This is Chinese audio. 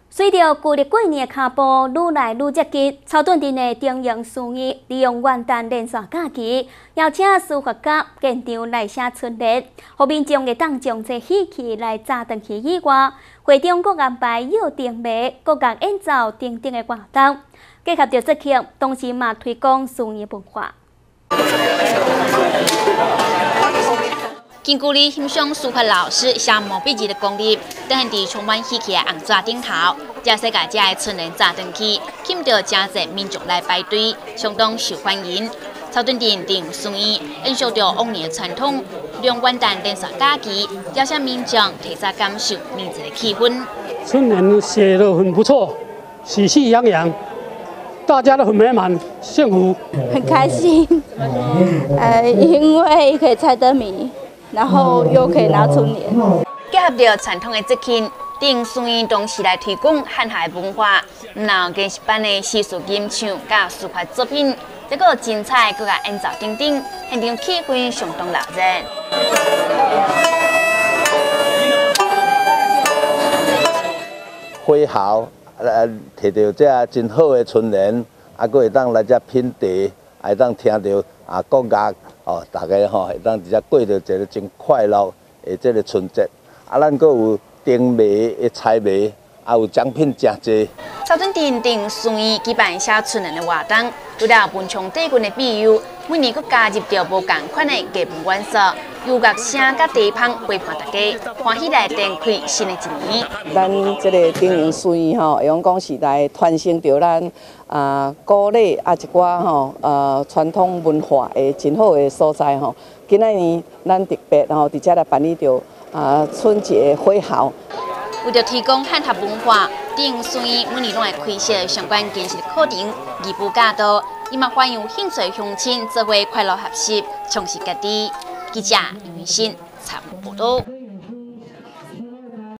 随着旧历过年的脚步愈来愈接近，草屯镇的中央事院利用元旦连续假期，邀请司法局现场来写春联，让民众会当将这喜气来炸回去以外，会中阁安排药订卖、各项演奏等等的活动，结合着节庆，同时嘛推广事院文化。 近距离欣赏书法老师写毛笔字的功力，等现伫充满喜气的红纸顶头，正世界这的春联炸登去，吸引到真侪民众来排队，相当受欢迎。草屯镇中事院延续着往年的传统，利用元旦连续假期，邀请民众提早感受年节的气氛。 春联写得很不错，喜气洋洋，大家都很美满，幸福， 很开心。因为可以猜灯谜。 然后又可以拿春联， 结合着传统的节庆，中事院同时来推广汉夏文化，然跟一般的习俗吟唱甲书法作品，这个精彩各个演奏等等，现场气氛相当热热。 花豪摕到这真好的春联，还佫会当来这品茶，会当听到国乐。 哦，大家吼会当直接过着一个真快乐的这个春节，咱佫有订卖的菜卖，也有奖品真侪。 草屯镇中事院举办写春联的活动，除了文昌帝君的庇佑，每年佫加入着无同款的艺文元素，由乐声甲地方陪伴大家，欢喜来展开新的一年。 咱这个中央事院吼，会用讲是来传承着咱古礼一寡传统文化的真好的所在吼。今仔年咱特别伫遮来办理着春节会豪。 为着提供汉夏文化，中事院每年拢会开设相关建设课程、义务教导，伊嘛欢迎有兴趣的乡亲做伙快乐学习，充实家己。记者林云新采访报道。